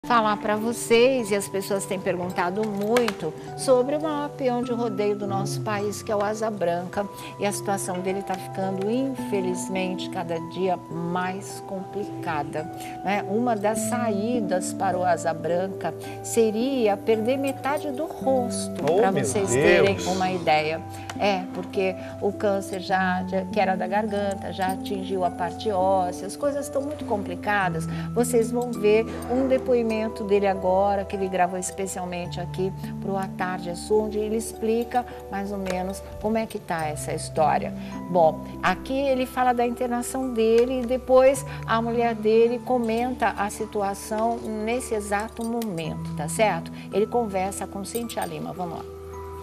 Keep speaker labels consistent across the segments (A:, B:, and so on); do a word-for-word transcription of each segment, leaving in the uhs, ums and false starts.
A: Falar para vocês, e as pessoas têm perguntado muito sobre o maior peão de rodeio do nosso país, que é o Asa Branca, e a situação dele está ficando, infelizmente, cada dia mais complicada, né? Uma das saídas para o Asa Branca seria perder metade do rosto,
B: oh,
A: para vocês terem
B: Deus.
A: uma ideia. É, porque o câncer já, que era da garganta, já atingiu a parte óssea, as coisas estão muito complicadas. Vocês vão ver um depoimento dele agora, que ele gravou especialmente aqui para o A Tarde é Sua, onde ele explica mais ou menos como é que está essa história. Bom, aqui ele fala da internação dele e depois a mulher dele comenta a situação nesse exato momento, tá certo? Ele conversa com Cintia Lima, vamos lá.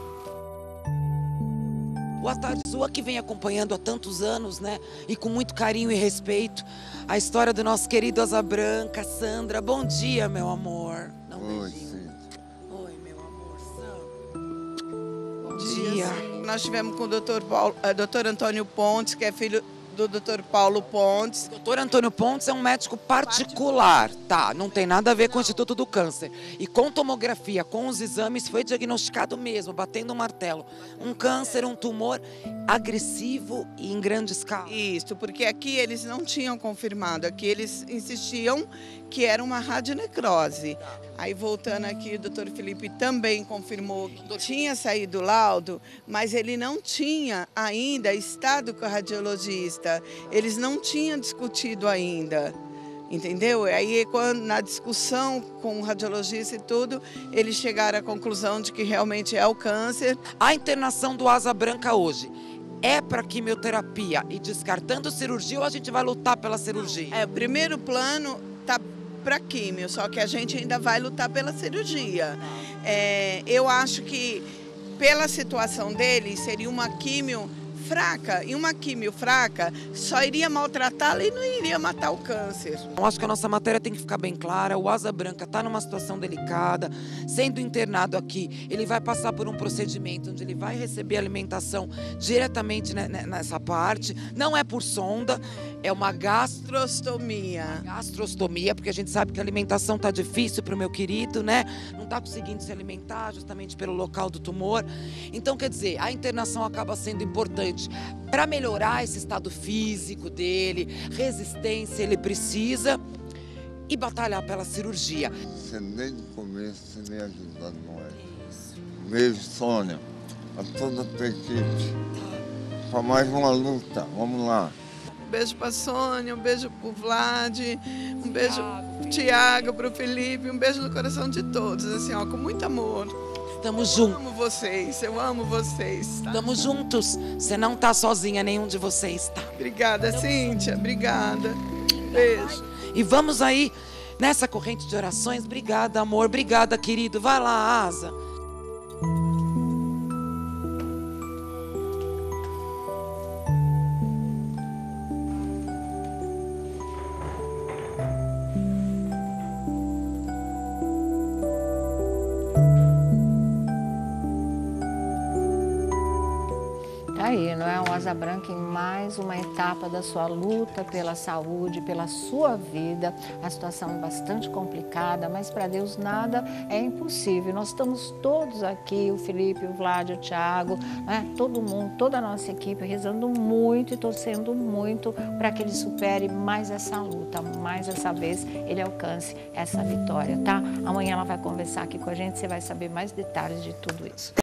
C: O A Tarde é Sua que vem acompanhando há tantos anos, né? E com muito carinho e respeito a história do nosso querido Asa Branca. Sandra, bom dia, meu amor. Não,
D: Oi,
C: beijinho.
D: sim.
C: Oi, meu amor. Bom
E: dia.
C: dia.
E: Nós tivemos com o doutor Paulo, uh, doutor Antônio Pontes, que é filho do doutor Paulo Pontes.
C: Doutor Antônio Pontes é um médico particular, tá? Não tem nada a ver com o Instituto do Câncer. E com tomografia, com os exames, foi diagnosticado mesmo, batendo um martelo. Um câncer, um tumor agressivo e em grande escala.
E: Isso, porque aqui eles não tinham confirmado, aqui eles insistiam que era uma radionecrose. Aí voltando aqui, o doutor Felipe também confirmou que tinha saído o laudo, mas ele não tinha ainda estado com o radiologista, eles não tinham discutido ainda. Entendeu? Aí, quando, na discussão com o radiologista e tudo, eles chegaram à conclusão de que realmente é o câncer.
C: A internação do Asa Branca hoje é para quimioterapia e descartando cirurgia ou a gente vai lutar pela cirurgia?
E: É, o primeiro plano tá para químio, só que a gente ainda vai lutar pela cirurgia. É, eu acho que pela situação dele seria uma químio fraca, e uma químio fraca só iria maltratá-la e não iria matar o câncer.
C: Eu acho que a nossa matéria tem que ficar bem clara. O Asa Branca está numa situação delicada, sendo internado aqui, ele vai passar por um procedimento onde ele vai receber alimentação diretamente nessa parte, não é por sonda, é uma gastrostomia. Gastrostomia, porque a gente sabe que a alimentação está difícil para o meu querido, né? Não está conseguindo se alimentar justamente pelo local do tumor. Então, quer dizer, a internação acaba sendo importante para melhorar esse estado físico dele, resistência ele precisa e batalhar pela cirurgia.
D: Você desde o começo você me ajudando, não é? Isso. Beijo, Sônia, a toda a tua equipe. Para mais uma luta, vamos lá.
E: Um beijo para a Sônia, um beijo para o Vlad, um beijo para o Tiago, para o Felipe, um beijo no coração de todos, assim, ó, com muito amor.
C: Estamos juntos.
E: Eu amo vocês, eu amo vocês. Tá?
C: Estamos juntos. Você não tá sozinha, nenhum de vocês tá.
E: Obrigada, Cíntia, obrigada. Beijo.
C: E vamos aí nessa corrente de orações. Obrigada, amor. Obrigada, querido. Vai lá, Asa.
A: Aí, não é? O Asa Branca em mais uma etapa da sua luta pela saúde, pela sua vida. A situação é bastante complicada, mas para Deus nada é impossível. Nós estamos todos aqui, o Felipe, o Vlad, o Tiago, né? Todo mundo, toda a nossa equipe rezando muito e torcendo muito para que ele supere mais essa luta, mais essa vez ele alcance essa vitória, tá? Amanhã ela vai conversar aqui com a gente, você vai saber mais detalhes de tudo isso.